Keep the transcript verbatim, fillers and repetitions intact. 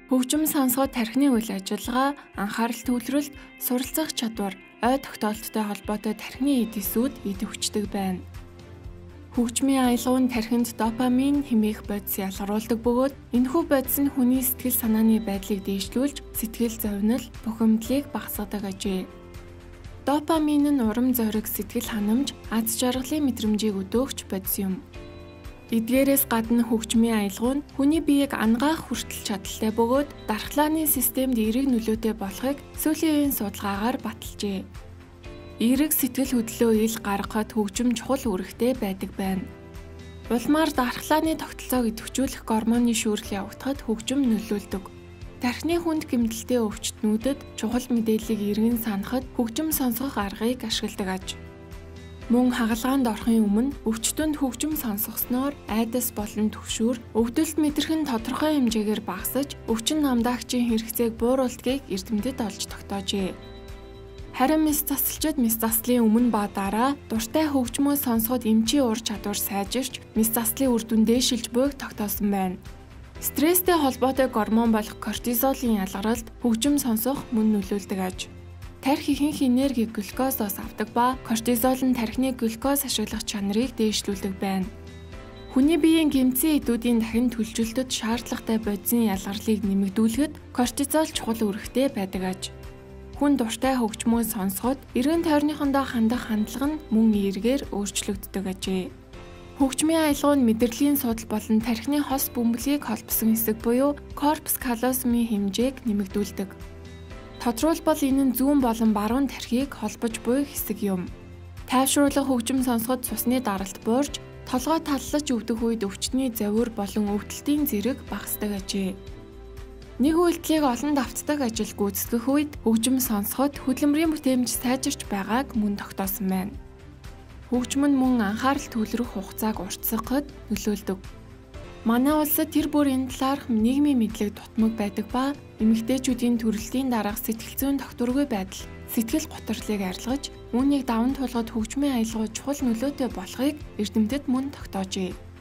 Хөгжим сонсгоод тархины үйл ажиллагаа, анхаарал төвлөрөлт, суралцах чадвар, ой тогтоолттой холбоотой тархины эдисүүд идэвхждэг байна. Хөгжмийн аялал нь тархинд допамин хэмээх бодис ялгаруулдаг бөгөөд энэхүү бодис нь хүний сэтгэл санааны байдлыг дээшлүүлж сэтгэл зовнил, бухимдлыг багасгадаг ажээ. Допамин нь урам зориг, сэтгэл ханамж, аз жаргалын мэдрэмжийг өдөөгч бодис юм. Эдгээрээс гадна хөгжмийн аялал нь хүний биеийг ангаах хүртэл чадaltaй бөгөөд дархлааны системд эерэг нөлөөтэй болохыг сүүлийн үеийн судалгаагаар баталжээ. Эерэг сэтгэл хөдлөлөө ил гаргахад хөгжим чухал үүрэгтэй байдаг байна. Улмаар дархлааны тогтолцоог идэвхжүүлэх гормоны шүүрэл явагдахад хөгжим нөлөөлдөг. Тархины хүнд гэмтэлтэй өвчтнүүдэд чухал мэдээллийг эргэн санахад хөгжим сонсгох аргыг ашигладаг аж. Мөн хагалгаанд орохын өмнө өвчтөнд хөгжим сонсгосноор айдас болон түгшүүр, өвдөлт мэдрэх нь тодорхой хэмжээгээр багасж, өвчин намдаагчийн хэрэгцээг бууруулдгийг эрдэмтэд олж тогтоожээ. Харин мэс засалчид мэс заслын өмнө ба дараа дуртай хөгжмөө сонсоход эмчийн ур чадвар сайжирч, мэс заслын үр дүн дээшилж буйг тогтоосон байна. Стресстэй холбоотой гормон болох кортизолын ялгаралд хөгжим сонсох мөн нөлөөлдөг аж. Тархи ихэнх энерги глюкозоос авдаг ба кортизол нь тархины глюкоз ашиглах чанарыг дээшлүүлдэг байна. Хүний биеийн гэмтсэн эдүүдийн дахин түлжилтэд шаардлагатай бодисын ялгарлыг нэмэгдүүлэхэд кортизол чухал үүрэгтэй байдаг аж. Хүн дуртай хөгжмөө сонсоход эргэн тойрныхондоо хандах хандлага нь мөн эергээр өөрчлөгддөг ажээ. Хөгжмийн аялал нь мэдрэлийн судал болон тархины хос бөмбөлийг холбосон хэсэг буюу корпус каллозумын хэмжээг нэмэгдүүлдэг. Тодорхойлбол энэ нь зүүн болон баруун тархийг холбож буй хэсэг юм. Тайвшруулах хөгжим сонсоход цусны даралт буурж, толгой таллаж өвдөх үед өвчтний завиур болон өвдөлтийн зэрэг багасдаг ажээ. Нэг үйлдэлийг олон давтдаг ажил гүйцэтгэх үед хөгжим сонсоход хөдөлмөрийн бүтээмж сайжирч байгааг мөн тогтоосон байна. Хөгжим нь мөн анхаарал төвлөрөх хугацааг уртсгахад нөлөөлдөг. Манай улсад тэр бүрийн талаарх нийгмийн мэдлэг дутмаг байдаг ба эмэгтэйчүүдийн төрөлтийн дараах сэтгэл зүйн тогтворгүй байдал, сэтгэл готрлыг арилгаж, үүнийг даван туулахад хөгжмийн аялал чухал нөлөөтэй болохыг эрдэмтэд мөн тогтоожээ.